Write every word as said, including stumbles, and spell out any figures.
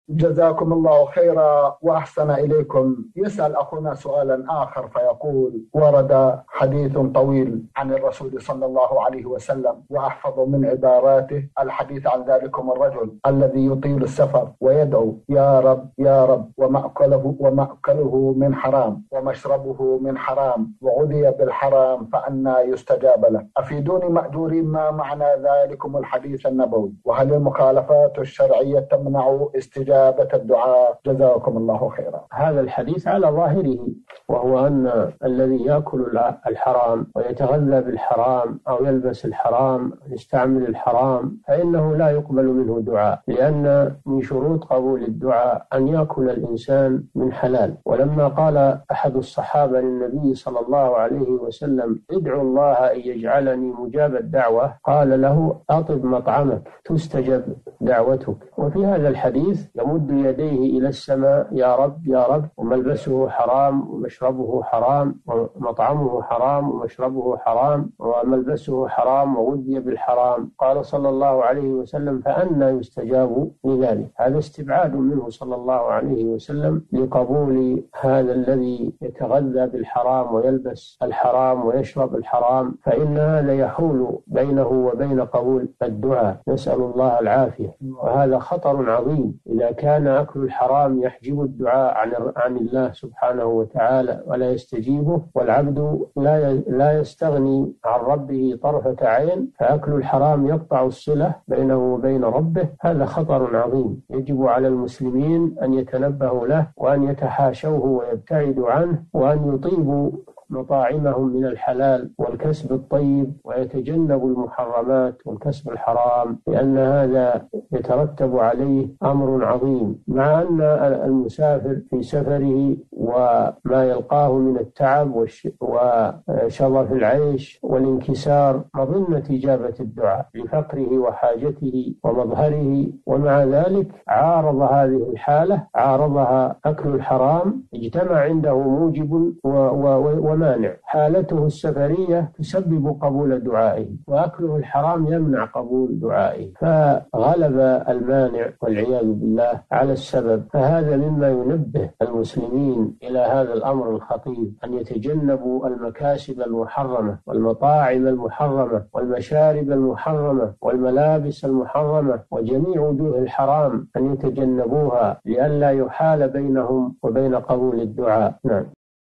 جزاكم الله خيرا وأحسن إليكم. يسأل أخونا سؤالا آخر فيقول: ورد حديث طويل عن الرسول صلى الله عليه وسلم، وأحفظ من عباراته الحديث عن ذلكم الرجل الذي يطيل السفر ويدعو: يا رب يا رب، ومأكله, ومأكله من حرام ومشربه من حرام وغذي بالحرام، فأنى يستجاب له. أفيدوني مأجورين ما معنى ذلكم الحديث النبوي، وهل المخالفات الشرعية تمنع استجابة الدعاء؟ جزاكم الله خيرا. هذا الحديث على ظاهره، وهو أن الذي يأكل الحرام ويتغذى بالحرام أو يلبس الحرام يستعمل الحرام فإنه لا يقبل منه دعاء، لأن من شروط قبول الدعاء أن يأكل الإنسان من حلال. ولما قال أحد الصحابة للنبي صلى الله عليه وسلم: ادعو الله أن يجعلني مجاب الدعوة، قال له: أطب مطعمك تستجب دعوتك. وفي هذا الحديث: يمد يديه إلى السماء: يا رب يا رب، وملبسه حرام ومشربه حرام، ومطعمه حرام ومشربه حرام، وملبسه حرام وغذي بالحرام. قال صلى الله عليه وسلم: فأنى يستجاب لذلك. هذا استبعاد منه صلى الله عليه وسلم لقبول هذا الذي يتغذى بالحرام ويلبس الحرام ويشرب الحرام، فإن هذا يحول بينه وبين قبول الدعاء، نسأل الله العافية. وهذا خطر عظيم إذا كان أكل الحرام يحجب الدعاء عن عن الله سبحانه وتعالى ولا يستجيبه، والعبد لا لا يستغني عن ربه طرفة عين، فأكل الحرام يقطع الصلة بينه وبين ربه. هذا خطر عظيم يجب على المسلمين أن يتنبهوا له، وأن يتحاشوه ويبتعدوا عنه، وأن يطيبوا مطاعمهم من الحلال والكسب الطيب، ويتجنبوا المحرمات والكسب الحرام، لأن هذا يترتب عليه أمر عظيم. مع أن المسافر في سفره وما يلقاه من التعب وشظف العيش والانكسار مظنة إجابة الدعاء لفقره وحاجته ومظهره، ومع ذلك عارض هذه الحالة، عارضها أكل الحرام، اجتمع عنده موجب و مانع. حالته السفرية تسبب قبول دعائه، وأكله الحرام يمنع قبول دعائه، فغلب المانع والعياذ بالله على السبب. فهذا مما ينبه المسلمين إلى هذا الأمر الخطير، أن يتجنبوا المكاسب المحرمة والمطاعم المحرمة والمشارب المحرمة والملابس المحرمة وجميع وجوه الحرام، أن يتجنبوها لئلا يحال بينهم وبين قبول الدعاء. نعم.